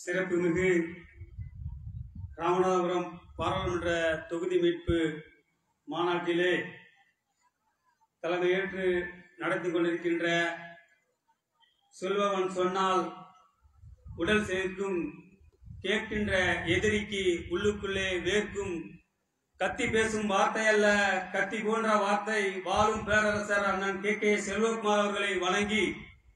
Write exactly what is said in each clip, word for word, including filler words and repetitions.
சிறப்புமிகு ராமநாதபுரம் பாராளுமன்ற தொகுதி மீட்பு மாநாட்டிலே தலைமையேற்று நடத்தி கொண்டிருக்கின்ற சொல்பவன் சொன்னால் உடல் சேர்க்கும், கேட்கின்ற எதிரிக்கு உள்ளுக்குள்ளே வேர்க்கும், கத்தி பேசும் வார்த்தை அல்ல கத்தி போன்ற வார்த்தை வாழும் பேரரசர் அண்ணன் கே கே செல்வகுமார் அவர்களை வணங்கி,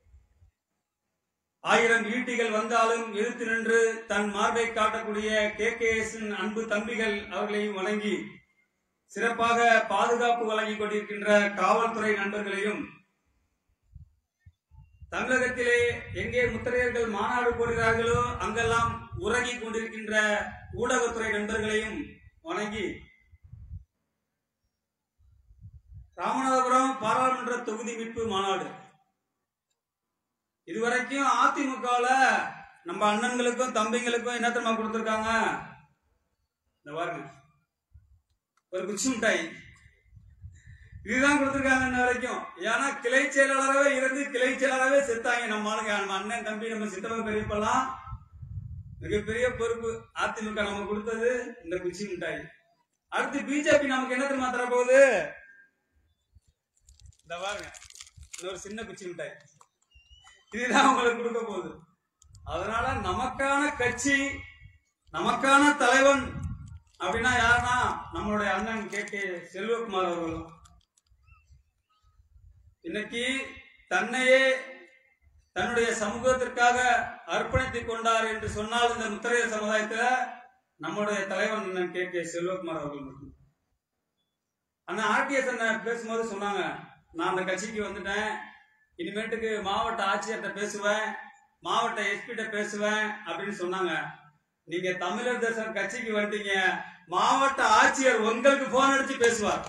ஆயிரம் ஈட்டிகள் வந்தாலும் எதிர்த்து நின்று தன் மார்பை காட்டக்கூடிய கே கே எஸ் அன்பு தம்பிகள் அவர்களையும் வணங்கி, சிறப்பாக பாதுகாப்பு வழங்கிக் கொண்டிருக்கின்ற காவல்துறை நண்பர்களையும், தமிழகத்திலே எங்கே முத்திரையர்கள் மாநாடு போடுகிறார்களோ அங்கெல்லாம் உறங்கிக் கொண்டிருக்கின்ற ஊடகத்துறை நண்பர்களையும் வணங்கி, ராமநாதபுரம் பாராளுமன்ற தொகுதி மீட்பு மாநாடு இதுவரைக்கும் அதிமுகவுல நம்ம அண்ணன்களுக்கும் தம்பிங்களுக்கும் என்ன தெரியுமா கொடுத்திருக்காங்க? இந்த பாருங்க, ஒரு குச்சி மிட்டாய் இதுதான் கொடுத்திருக்காங்க இன்ன வரைக்கும். ஏன்னா கிளை செயலாளராகவே இருந்து கிளை செயலாளராகவே செத்தாங்க நம்ம ஆளுங்க. நம்ம அண்ணன் தம்பி நம்ம சித்தப்பன் பெரியப்பெல்லாம் மிகப்பெரிய பொறுப்பு. அதிமுக நம்ம கொடுத்தது இந்த குச்சி மிட்டாய். அடுத்து பிஜேபி நமக்கு என்ன தெரியுமா தரப்போகுது? இந்த பாருங்க, இன்னொரு சின்ன குச்சி மிட்டாய். இதுதான் உங்களுக்கு கொடுக்க போகுது. அதனால நமக்கான கட்சி, நமக்கான தலைவன் அப்படின்னா யாருன்னா நம்மளுடைய அண்ணன் கே கே செல்வகுமார் அவர்களும். இன்னைக்கு தன்னையே தன்னுடைய சமூகத்திற்காக அர்ப்பணித்துக் கொண்டார் என்று சொன்னால் இந்த முத்திரையர் சமுதாயத்துல நம்முடைய தலைவன் அண்ணன் கே கே செல்வகுமார் அவர்கள் மட்டும். அண்ணன் ஆர்டிஎஸ் அண்ணன் பேசும்போது சொன்னாங்க, நான் அந்த கட்சிக்கு வந்துட்டேன், இனிமேட்டுக்கு மாவட்ட ஆட்சியர்கிட்ட பேசுவேன், மாவட்ட எஸ்பிட்ட பேசுவேன் அப்படின்னு சொன்னாங்க. நீங்க தமிழர் தேசம் கட்சிக்கு வந்துட்டீங்க, மாவட்ட ஆட்சியர் உங்களுக்கு போன் அடிச்சு பேசுவார்,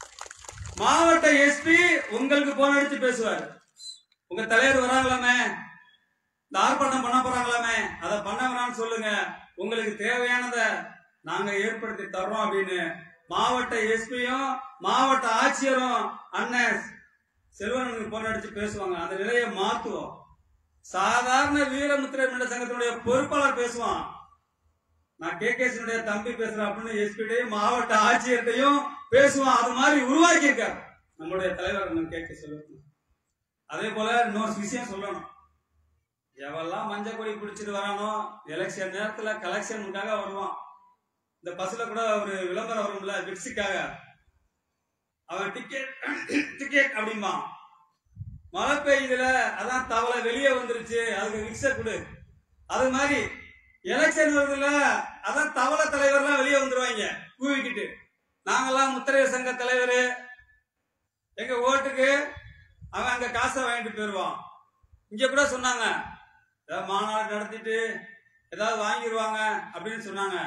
மாவட்ட எஸ்பி உங்களுக்கு போன் அடிச்சு பேசுவார். உங்க தலைவர் வராங்களாமே, இந்த ஆர்ப்பாட்டம் பண்ண போறாங்களாமே, அதை பண்ண வேணாம்னு சொல்லுங்க, உங்களுக்கு தேவையானதை நாங்க ஏற்படுத்தி தர்றோம் அப்படின்னு மாவட்ட எஸ்பியும் மாவட்ட ஆட்சியரும் அண்ணன் செல்வனுக்கு போன் அடிச்சு பேசுவாங்க. அந்த நிலையை மாத்துவோம். சாதாரண வீரமுத்திரை மன்ற சங்கத்தினுடைய பொறுப்பாளர் பேசுவான், நான் கே கே தம்பி பேசுறேன் அப்படின்னு எஸ்பிடையும் மாவட்ட ஆட்சியர்கிட்டையும் பேசுவான். அது மாதிரி உருவாக்கி இருக்கார் நம்மளுடைய தலைவர் கே கே செல்வகுமார். அதே போல இன்னொரு விஷயம் சொல்லணும், எவெல்லாம் மஞ்சள் கொடி பிடிச்சிட்டு வரானோ எலெக்ஷன் நேரத்துல கலெக்ஷனுக்காக வருவான். இந்த பஸ்ல கூட ஒரு விளம்பரம் வரும்ல விட்ஸுக்காக, அவன் டிக்கெட் டிக்கெட் அப்படின்பா. மழை பெய்யுதுல அதான் தவளை வெளியே வந்துருச்சு, அதுக்கு விக்ஸ கொடு. அது மாதிரி எலெக்ஷன் வருதுல அதான் தவளை தலைவர்லாம் வெளியே வந்துருவாங்க கூவிக்கிட்டு, நாங்கெல்லாம் முத்திரையர் சங்க தலைவர், எங்க ஓட்டுக்கு அவன் அங்க காசை வாங்கிட்டு போயிருவான். இங்க கூட சொன்னாங்க ஏதாவது மாநாடு நடத்திட்டு ஏதாவது வாங்கிடுவாங்க அப்படின்னு சொன்னாங்க.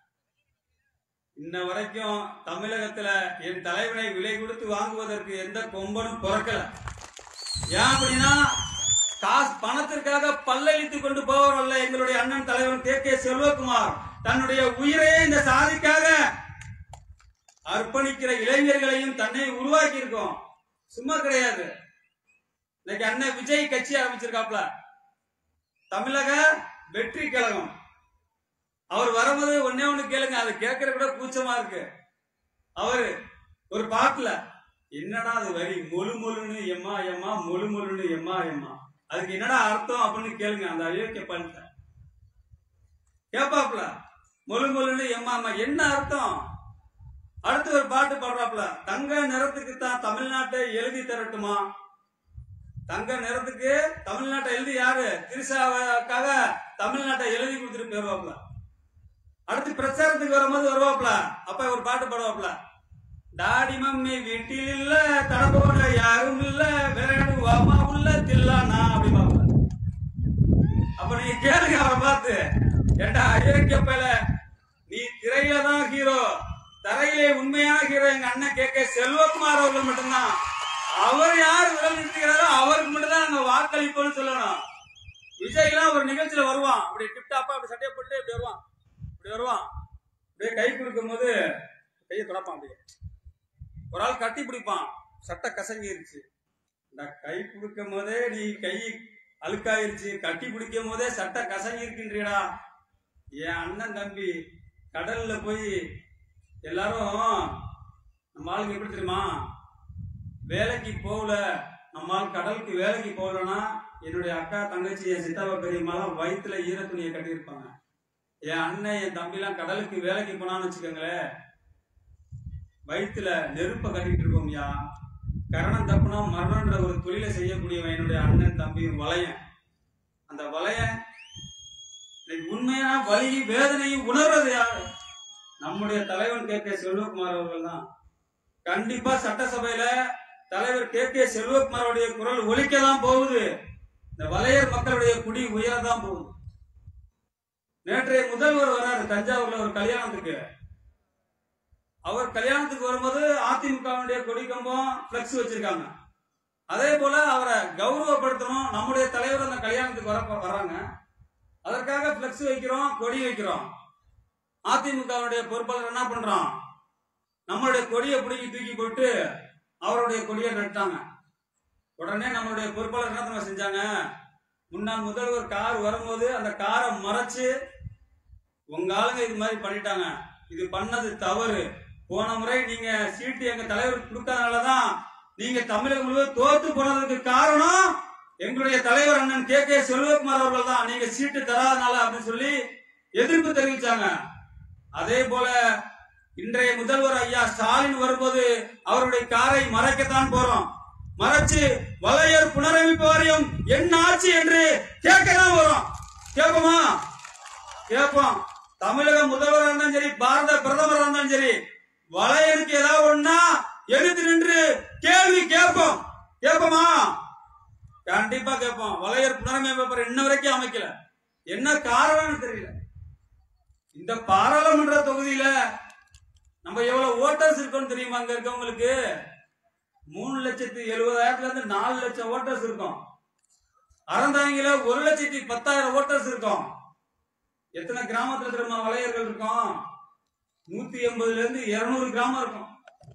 இன்ன வரைக்கும் தமிழகத்துல என் தலைவனை விலை கொடுத்து வாங்குவதற்கு எந்த கொம்பனும் பிறக்கல. ஏன் அப்படின்னா காசு பணத்திற்காக பல்லளித்து கொண்டு போவரல்ல எங்களுடைய அண்ணன் தலைவர் கே கே செல்வகுமார். தன்னுடைய உயிரையே இந்த சாதிக்காக அர்ப்பணிக்கிற இளைஞர்களையும் தன்னை உருவாக்கி இருக்கோம். சும்மா கிடையாது. இன்னைக்கு அண்ணன் விஜய் கட்சி ஆரம்பிச்சிருக்காப்ல, தமிழக வெற்றி கழகம். அவர் வரும்போது ஒன்னே ஒண்ணு கேளுங்க, அது கேட்கற கூட கூச்சமா இருக்கு. அவரு ஒரு பாட்டுல என்னடா அது வரி, மொழு மொழுன்னு எம்மா எம்மா மொழு மொழுன்னு எம்மா எம்மா, அதுக்கு என்னடா அர்த்தம் அப்படின்னு கேளுங்க. அந்த அயோக்கிய பண்ணிட்ட கேப்பாப்ல, மொழு மொழுன்னு எம்மா அம்மா என்ன அர்த்தம். அடுத்து ஒரு பாட்டு பாடுறாப்ல, தங்க நிறத்துக்கு தான் தமிழ்நாட்டை எழுதி தரட்டுமா. தங்க நிறத்துக்கு தமிழ்நாட்டை எழுதி யாரு? திரிசாவுக்காக தமிழ்நாட்டை எழுதி கொடுத்துட்டு போயிருவாப்ல. அடுத்து பிரச்சாரத்துக்கு வரும்போது வருவாப்ல, அப்ப ஒரு பாட்டு பாடுவாப்ல, டாடி மம்மி வீட்டில் இல்ல, தடப்போட யாரும் இல்ல, வேணுவாமா உள்ள தில்லானா அப்படிப்பாப்ல. அப்ப நீங்க கேளுங்க அவரை பார்த்து, ஏண்டா அயோக்கியப்பல, நீ திரையில தான் ஹீரோ, தரையிலே உண்மையான ஹீரோ எங்க அண்ணன் கே கே செல்வகுமார் அவர்கள் மட்டும்தான். அவர் யார் விரல் நிறுத்துகிறாரோ அவருக்கு மட்டும் தான் நாங்க வாக்களிப்போம்னு சொல்லணும். விஜய் எல்லாம் ஒரு நிகழ்ச்சியில வருவான், அப்படி டிப்டாப்பா அப்படி சட்டையை போட்டு இப்படி வருவான், இப்படி வருவான், அப்படியே கை கொடுக்கும் போது கையை தொடப்பான், அப்படியே ஒரு ஆள் கட்டி பிடிப்பான், சட்டை கசங்கிருச்சு. இந்த கை கொடுக்கும் போதே நீ கை அழுக்காயிருச்சு, கட்டி பிடிக்கும் போதே சட்டை கசங்கி இருக்கின்றீடா. என் அண்ணன் தம்பி கடல்ல போய் எல்லாரும் நம்ம ஆளுங்க எப்படி தெரியுமா, வேலைக்கு போகல, நம்ம ஆள் கடலுக்கு வேலைக்கு போகலன்னா என்னுடைய அக்கா தங்கச்சி என் சித்தப்பா பெரியம்மாலாம் வயிற்றுல ஈர துணியை கட்டியிருப்பாங்க. என் அண்ணன் என் தம்பிலாம் கடலுக்கு வேலைக்கு போனான்னு வச்சுக்கோங்களேன், வயிற்றுல நெருப்பை கட்டிட்டு இருக்கோம்யா. கரணம் தப்புனா மரணன்ற ஒரு தொழிலை செய்யக்கூடியவன் என்னுடைய அண்ணன் தம்பியும் வளையன். அந்த வளையன் உண்மையான வலி வேதனையும் உணர்றது யாரு? நம்முடைய தலைவன் கே கே செல்வகுமார் அவர்கள் தான். கண்டிப்பா சட்டசபையில தலைவர் கே கே செல்வகுமாரோடைய குரல் ஒலிக்கதான் போகுது. இந்த வளையர் மக்களுடைய குடி உயரதான் போகுது. நேற்றைய முதல்வர் வராரு தஞ்சாவூர்ல ஒரு கல்யாணத்துக்கு. அவர் கல்யாணத்துக்கு வரும்போது அதிமுகவுடைய கொடி கம்பம் பிளக்ஸ் வச்சிருக்காங்க. அதே போல அவரை கௌரவப்படுத்தணும், நம்முடைய தலைவர் அந்த கல்யாணத்துக்கு வர வராங்க, அதற்காக பிளக்ஸ் வைக்கிறோம், கொடி வைக்கிறோம். அதிமுகவுடைய பொறுப்பாளர் என்ன பண்றோம், நம்மளுடைய கொடியை பிடிக்கி தூக்கி போட்டு அவருடைய கொடியை நட்டாங்க. உடனே நம்மளுடைய பொறுப்பாளர் என்ன தெரியுமா செஞ்சாங்க, முன்னாள் முதல்வர் கார் வரும்போது அந்த காரை மறைச்சு உங்க ஆளுங்க இது மாதிரி பண்ணிட்டாங்க, இது பண்ணது தவறு, போன முறை நீங்க சீட்டு எங்க தலைவருக்கு கொடுக்காதனாலதான் நீங்க தமிழகம் முழுவதும் தோத்து போனதுக்கு காரணம் எங்களுடைய தலைவர் அண்ணன் கே கே செல்வகுமார் அவர்கள் தான், நீங்க சீட்டு தராதனால அப்படின்னு சொல்லி எதிர்ப்பு தெரிவிச்சாங்க. அதே போல இன்றைய முதல்வர் ஐயா ஸ்டாலின் வரும்போது அவருடைய காரை மறைக்கத்தான் போறோம். மறைச்சு வளையர் புனரமைப்பு வாரியம் என்ன ஆட்சி என்று கேட்கதான் வரும். கேட்போமா? கேட்போம். தமிழக முதல்வராக இருந்தாலும் சரி, பாரத பிரதமராக இருந்தாலும் சரி, வளையருக்கு ஏதாவது ஒண்ணா எடுத்து நின்று கேள்வி கேட்போம். கேட்போமா? கண்டிப்பா கேட்போம். வளையர் புனரமைப்பு இன்ன வரைக்கும் அமைக்கல, என்ன காரணம்னு தெரியல. இந்த பாராளுமன்ற தொகுதியில நம்ம எவ்வளவு ஓட்டர்ஸ் இருக்கோம் தெரியுமா? அங்க இருக்கவங்களுக்கு மூணு லட்சத்தி எழுபதாயிரத்துல இருந்து நாலு லட்சம் ஓட்டர்ஸ் இருக்கும். அறந்தாங்கில ஒரு லட்சத்தி பத்தாயிரம் ஓட்டர்ஸ் இருக்கும். எத்தனை கிராமத்துல தெரியுமா வளையர்கள் இருக்கும்? நூத்தி எண்பதுல இருந்து இருநூறு கிராமம் இருக்கும்.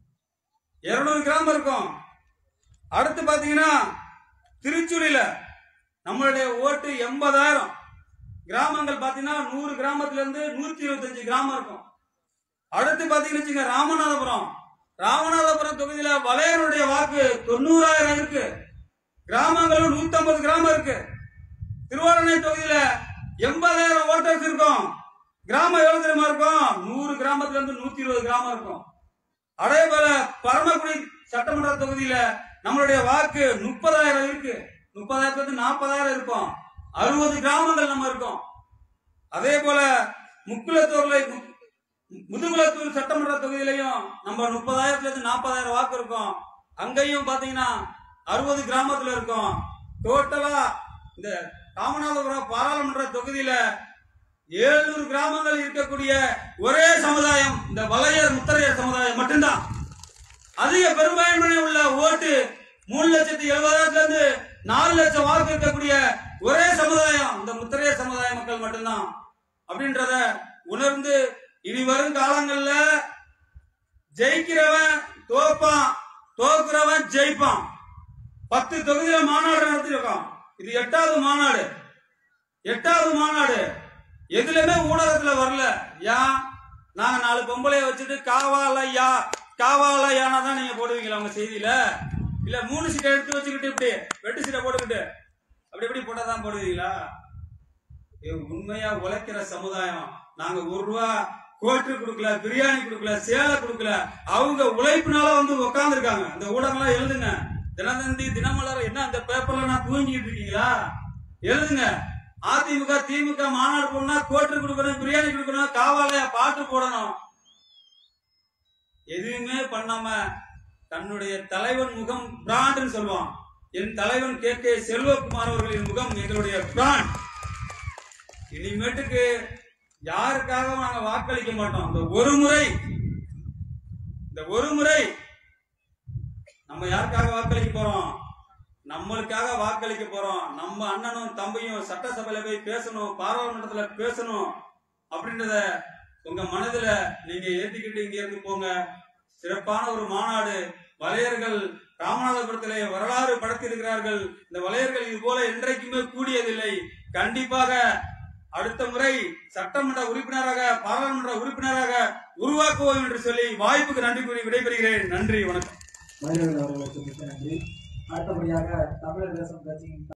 இருநூறு கிராமம் இருக்கும். அடுத்து பாத்தீங்கன்னா திருச்சுழியில நம்மளுடைய ஓட்டு எண்பதாயிரம். கிராமங்கள் பாத்தீங்கன்னா நூறு கிராமத்துல இருந்து நூத்தி இருபத்தி அஞ்சு கிராமம் இருக்கும். அடுத்து பாத்தீங்கன்னா ராமநாதபுரம் ராமநாதபுரம் தொகுதியில வளையருடைய வாக்கு தொண்ணூறாயிரம் இருக்கு. கிராமங்களும் நூத்தி ஐம்பது கிராமம் இருக்கு. திருவாரணை தொகுதியில எண்பதாயிரம் ஓட்டர்ஸ் இருக்கும். கிராமம் எவ்வளவு தெரியுமா இருக்கும்? நூறு கிராமத்துல இருந்து நூத்தி இருபது கிராமம் இருக்கும். அதே போல பரமக்குடி சட்டமன்ற தொகுதியில நம்மளுடைய வாக்கு முப்பதாயிரம் இருக்கு. முப்பதாயிரத்துல இருந்து நாற்பதாயிரம் இருக்கும். அறுபது கிராமங்கள் நம்ம இருக்கோம். அதே போல முக்குலத்தூர்ல முதுகுலத்தூர் சட்டமன்ற தொகுதியிலையும் நம்ம முப்பதாயிரத்துல இருந்து நாற்பதாயிரம் வாக்கு இருக்கும். அங்கேயும் பாத்தீங்கன்னா அறுபது கிராமத்துல இருக்கும். டோட்டலா இந்த ராமநாதபுரம் பாராளுமன்ற தொகுதியில ஏழுநூறு கிராமங்கள் இருக்கக்கூடிய ஒரே சமுதாயம் இந்த வளையர் முத்தரையர் சமுதாயம் மட்டும்தான். அதிக பெரும்பான்மை உள்ள ஓட்டு மூணு லட்சத்தி எழுபதாயிரத்துல இருந்து நாலு லட்சம் வாக்கு இருக்கக்கூடிய ஒரே சமுதாயம் இந்த முத்தரையர் சமுதாய மக்கள் மட்டும்தான். அப்படின்றத உணர்ந்து இனி வரும் காலங்கள்ல ஜெயிக்கிறவன் தோப்பான், தோக்குறவன் ஜெயிப்பான். பத்து தொகுதியில மாநாடு நடத்திருக்கோம். இது எட்டாவது மாநாடு. எட்டாவது மாநாடு எதுலயுமே ஊடகத்துல வரல. ஏன்? நாங்க நாலு பொம்பளைய வச்சுட்டு காவாலையா காவாலையானா தான் நீங்க போடுவீங்களா உங்க செய்தியில? இல்ல மூணு சீட்டை எடுத்து வச்சுக்கிட்டு இப்படி வெட்டு சீட்டை போட்டுக்கிட்டு அப்படி எப்படி போட்டாதான் போடுவீங்களா? உண்மையா உழைக்கிற சமுதாயம். நாங்க ஒரு ரூபா கோட்டு கொடுக்கல, பிரியாணி கொடுக்கல, சேலை கொடுக்கல. அவங்க உழைப்புனால வந்து உட்கார்ந்து இருக்காங்க. அந்த ஊடகம்லாம் எழுதுங்க. தினத்தந்தி, தினமலர், என்ன அந்த பேப்பர்ல நான் தூங்கிட்டு இருக்கீங்களா? எழுதுங்க. அதிமுக திமுக மாநாடு போடணும்னா கோட்டு கொடுக்கணும், பிரியாணி கொடுக்கணும், காவாலையா பாட்டு போடணும். எதுவுமே பண்ணாம தன்னுடைய தலைவன் முகம் பிராண்ட் சொல்லுவான். என் தலைவன் கே கே செல்வகுமார் அவர்களின் முகம் எங்களுடைய பிராண்ட். இனிமேட்டுக்கு யாருக்காக நாங்க வாக்களிக்க மாட்டோம். இந்த ஒரு முறை இந்த ஒரு முறை நம்ம யாருக்காக வாக்களிக்க போறோம்? நம்மளுக்காக வாக்களிக்க போறோம். நம்ம அண்ணனும் தம்பியும் சட்டசபையில போய் பேசணும், பாராளுமன்றத்துல பேசணும் அப்படின்றத உங்க மனதுல நீங்க ஏத்திக்கிட்டு இங்க இருந்து போங்க. சிறப்பான ஒரு மாநாடு வலையர்கள் ராமநாதபுரத்திலே வரலாறு படைத்திருக்கிறார்கள். இந்த வலையர்கள் இது போல என்றைக்குமே கூடியதில்லை. கண்டிப்பாக அடுத்த முறை சட்டமன்ற உறுப்பினராக பாராளுமன்ற உறுப்பினராக உருவாக்குவோம் என்று சொல்லி வாய்ப்புக்கு நன்றி கூறி விடைபெறுகிறேன். நன்றி, வணக்கம். அடுத்தபடியாக தமிழர் தேசம் கட்சியின்